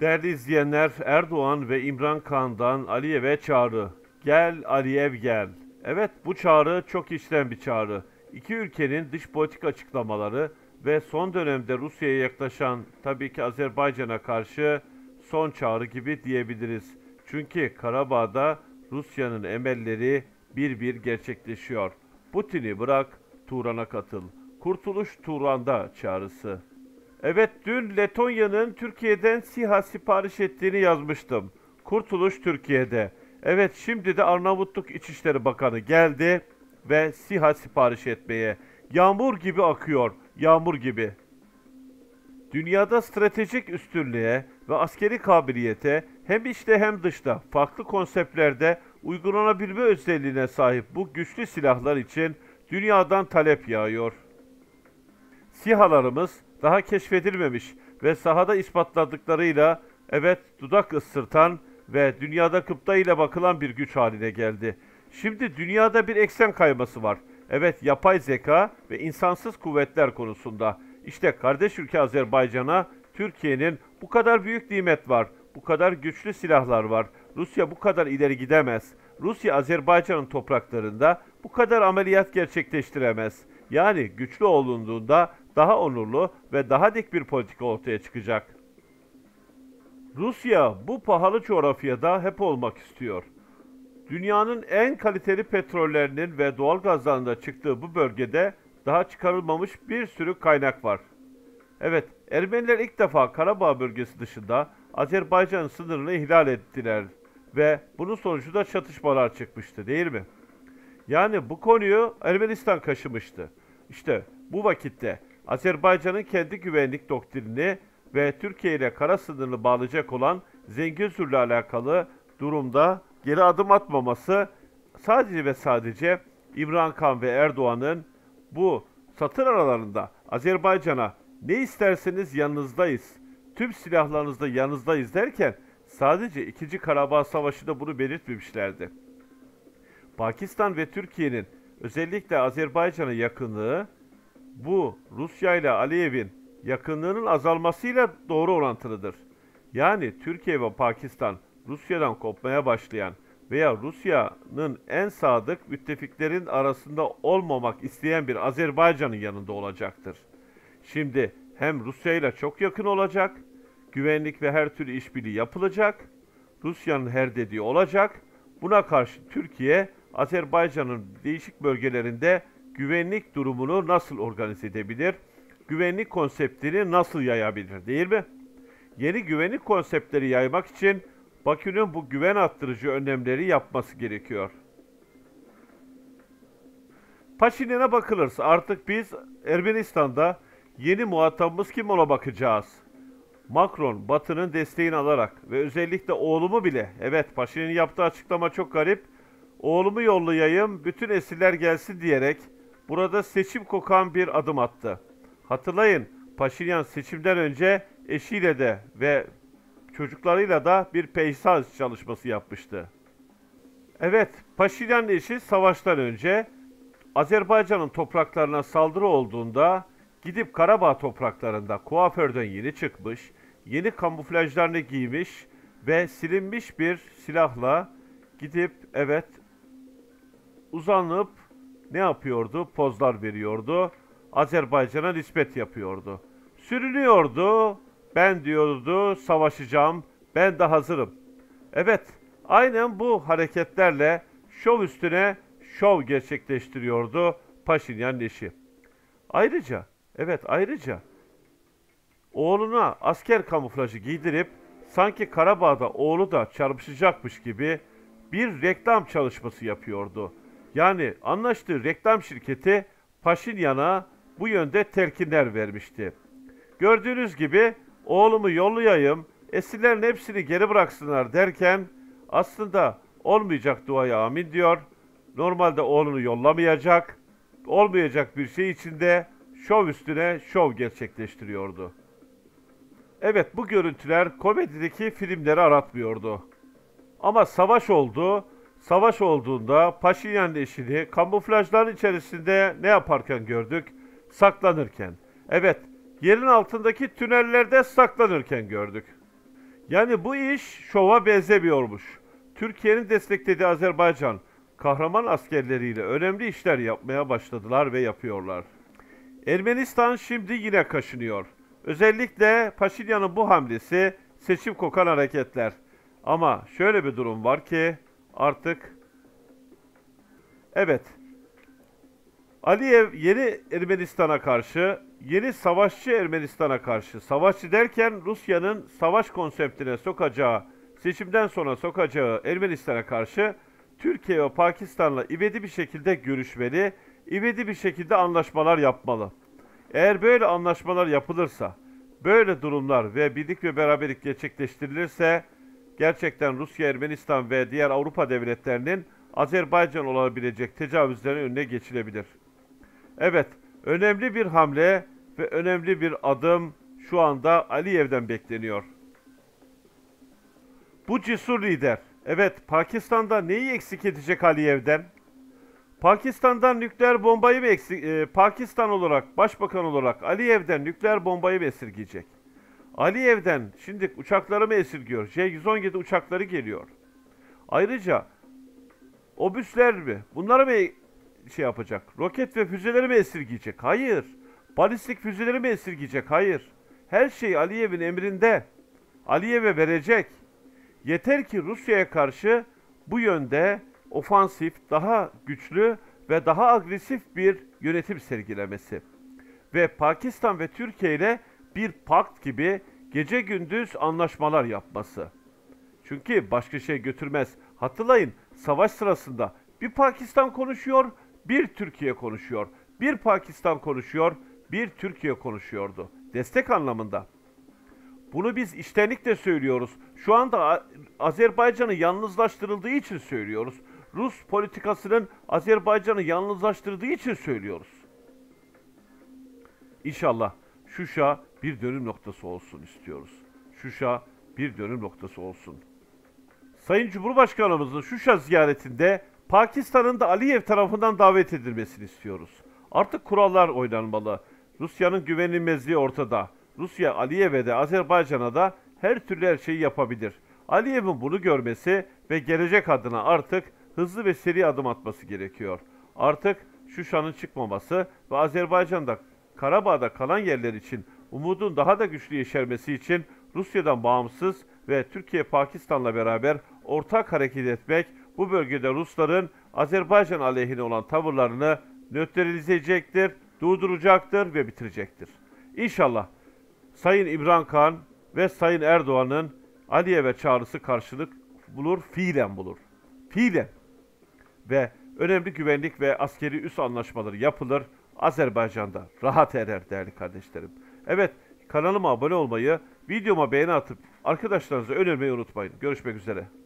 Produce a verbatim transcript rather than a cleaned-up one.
Değerli izleyenler, Erdoğan ve İmran Kağan'dan Aliyev'e çağrı. Gel Aliyev gel. Evet, bu çağrı çok içten bir çağrı. İki ülkenin dış politik açıklamaları ve son dönemde Rusya'ya yaklaşan tabii ki Azerbaycan'a karşı son çağrı gibi diyebiliriz. Çünkü Karabağ'da Rusya'nın emelleri bir bir gerçekleşiyor. Putin'i bırak, Turan'a katıl. Kurtuluş Turan'da çağrısı. Evet, dün Letonya'nın Türkiye'den SİHA sipariş ettiğini yazmıştım. Kurtuluş Türkiye'de. Evet, şimdi de Arnavutluk İçişleri Bakanı geldi ve SİHA sipariş etmeye. Yağmur gibi akıyor, yağmur gibi. Dünyada stratejik üstünlüğe ve askeri kabiliyete hem içte hem dışta farklı konseptlerde uygulanabilme özelliğine sahip bu güçlü silahlar için dünyadan talep yağıyor. SİHA'larımız daha keşfedilmemiş ve sahada ispatladıklarıyla evet dudak ısırtan ve dünyada kıpta ile bakılan bir güç haline geldi. Şimdi dünyada bir eksen kayması var. Evet, yapay zeka ve insansız kuvvetler konusunda. İşte kardeş ülke Azerbaycan'a Türkiye'nin bu kadar büyük nimet var, bu kadar güçlü silahlar var. Rusya bu kadar ileri gidemez. Rusya Azerbaycan'ın topraklarında bu kadar ameliyat gerçekleştiremez. Yani güçlü olunduğunda daha onurlu ve daha dik bir politika ortaya çıkacak. Rusya bu pahalı coğrafyada hep olmak istiyor. Dünyanın en kaliteli petrollerinin ve doğal gazlarının da çıktığı bu bölgede daha çıkarılmamış bir sürü kaynak var. Evet, Ermeniler ilk defa Karabağ bölgesi dışında Azerbaycan sınırını ihlal ettiler ve bunun sonucunda çatışmalar çıkmıştı, değil mi? Yani bu konuyu Ermenistan kaşımıştı. İşte bu vakitte Azerbaycan'ın kendi güvenlik doktrinini ve Türkiye ile kara sınırını bağlayacak olan Zengezur'la alakalı durumda geri adım atmaması sadece ve sadece İmran Kağan ve Erdoğan'ın bu satır aralarında Azerbaycan'a ne isterseniz yanınızdayız, tüm silahlarınızda yanınızdayız derken sadece ikinci. Karabağ Savaşı'nda bunu belirtmemişlerdi. Pakistan ve Türkiye'nin özellikle Azerbaycan'a yakınlığı bu Rusya ile Aliyev'in yakınlığının azalmasıyla doğru orantılıdır. Yani Türkiye ve Pakistan Rusya'dan kopmaya başlayan veya Rusya'nın en sadık müttefiklerin arasında olmamak isteyen bir Azerbaycan'ın yanında olacaktır. Şimdi hem Rusya ile çok yakın olacak, güvenlik ve her türlü işbirliği yapılacak, Rusya'nın her dediği olacak. Buna karşı Türkiye, Azerbaycan'ın değişik bölgelerinde güvenlik durumunu nasıl organize edebilir? Güvenlik konseptini nasıl yayabilir, değil mi? Yeni güvenlik konseptleri yaymak için Bakü'nün bu güven arttırıcı önlemleri yapması gerekiyor. Paşinyan'a bakılırsa artık biz Ermenistan'da yeni muhatabımız kim ona bakacağız. Macron, Batı'nın desteğini alarak ve özellikle oğlumu bile, evet Paşinyan'ın yaptığı açıklama çok garip, oğlumu yollayayım, bütün esirler gelsin diyerek burada seçim kokan bir adım attı. Hatırlayın, Paşinyan seçimden önce eşiyle de ve çocuklarıyla da bir peyzaj çalışması yapmıştı. Evet, Paşinyan'ın eşi savaştan önce Azerbaycan'ın topraklarına saldırı olduğunda gidip Karabağ topraklarında kuaförden yeni çıkmış, yeni kamuflajlarını giymiş ve silinmiş bir silahla gidip evet uzanıp ne yapıyordu? Pozlar veriyordu. Azerbaycan'a nispet yapıyordu. Sürünüyordu. Ben diyordu savaşacağım. Ben de hazırım. Evet, aynen bu hareketlerle şov üstüne şov gerçekleştiriyordu Paşinyan eşi. Ayrıca, evet ayrıca oğluna asker kamuflajı giydirip sanki Karabağ'da oğlu da çarpışacakmış gibi bir reklam çalışması yapıyordu. Yani anlaştığı reklam şirketi Paşinyan'a bu yönde telkinler vermişti. Gördüğünüz gibi oğlumu yollayayım, esirlerin hepsini geri bıraksınlar derken aslında olmayacak duaya amin diyor. Normalde oğlunu yollamayacak, olmayacak bir şey içinde şov üstüne şov gerçekleştiriyordu. Evet, bu görüntüler komedideki filmleri aratmıyordu. Ama savaş oldu. Savaş olduğunda Paşinyan eşini kamuflajların içerisinde ne yaparken gördük? Saklanırken. Evet, yerin altındaki tünellerde saklanırken gördük. Yani bu iş şova benzemiyormuş. Türkiye'nin desteklediği Azerbaycan kahraman askerleriyle önemli işler yapmaya başladılar ve yapıyorlar. Ermenistan şimdi yine kaşınıyor. Özellikle Paşinyan'ın bu hamlesi seçim kokan hareketler. Ama şöyle bir durum var ki artık evet Aliyev yeni Ermenistan'a karşı, yeni savaşçı Ermenistan'a karşı, savaşçı derken Rusya'nın savaş konseptine sokacağı, seçimden sonra sokacağı Ermenistan'a karşı Türkiye ve Pakistan'la ivedi bir şekilde görüşmeli, ivedi bir şekilde anlaşmalar yapmalı. Eğer böyle anlaşmalar yapılırsa, böyle durumlar ve birlik ve beraberlik gerçekleştirilirse, gerçekten Rusya, Ermenistan ve diğer Avrupa devletlerinin Azerbaycan olabilecek tecavüzlerin önüne geçilebilir. Evet, önemli bir hamle ve önemli bir adım şu anda Aliyev'den bekleniyor. Bu cesur lider, evet Pakistan'da neyi eksik edecek Aliyev'den? Pakistan'dan nükleer bombayı mı eksik, e, Pakistan olarak, başbakan olarak Aliyev'den nükleer bombayı mı esirgeyecek? Aliyev'den şimdi uçakları mı esirgiyor? J yüz on yedi uçakları geliyor. Ayrıca obüsler mi? Bunları mı şey yapacak? Roket ve füzeleri mi esirgeyecek? Hayır. Balistik füzeleri mi esirgeyecek? Hayır. Her şey Aliyev'in emrinde. Aliyev'e verecek. Yeter ki Rusya'ya karşı bu yönde ofansif, daha güçlü ve daha agresif bir yönetim sergilemesi. Ve Pakistan ve Türkiye ile bir pakt gibi gece gündüz anlaşmalar yapması. Çünkü başka şey götürmez. Hatırlayın, savaş sırasında bir Pakistan konuşuyor, bir Türkiye konuşuyor. Bir Pakistan konuşuyor, bir Türkiye konuşuyordu. Destek anlamında. Bunu biz içtenlikle söylüyoruz. Şu anda Azerbaycan'ı yalnızlaştırıldığı için söylüyoruz. Rus politikasının Azerbaycan'ı yalnızlaştırdığı için söylüyoruz. İnşallah Şuşa bir dönüm noktası olsun istiyoruz. Şuşa bir dönüm noktası olsun. Sayın Cumhurbaşkanımızın Şuşa ziyaretinde Pakistan'ın da Aliyev tarafından davet edilmesini istiyoruz. Artık kurallar oynanmalı. Rusya'nın güvenilmezliği ortada. Rusya Aliyev'e de Azerbaycan'a da her türlü her şeyi yapabilir. Aliyev'in bunu görmesi ve gelecek adına artık hızlı ve seri adım atması gerekiyor. Artık Şuşa'nın çıkmaması ve Azerbaycan'da Karabağ'da kalan yerler için umudun daha da güçlü yeşermesi için Rusya'dan bağımsız ve Türkiye Pakistan'la beraber ortak hareket etmek bu bölgede Rusların Azerbaycan aleyhine olan tavırlarını nötralize edecektir, durduracaktır ve bitirecektir. İnşallah Sayın İmran Khan ve Sayın Erdoğan'ın Aliyev'e çağrısı karşılık bulur, fiilen bulur. Fiilen. Ve önemli güvenlik ve askeri üs anlaşmaları yapılır. Azerbaycan'da rahat erer değerli kardeşlerim. Evet, kanalıma abone olmayı, videoma beğeni atıp arkadaşlarınıza önermeyi unutmayın. Görüşmek üzere.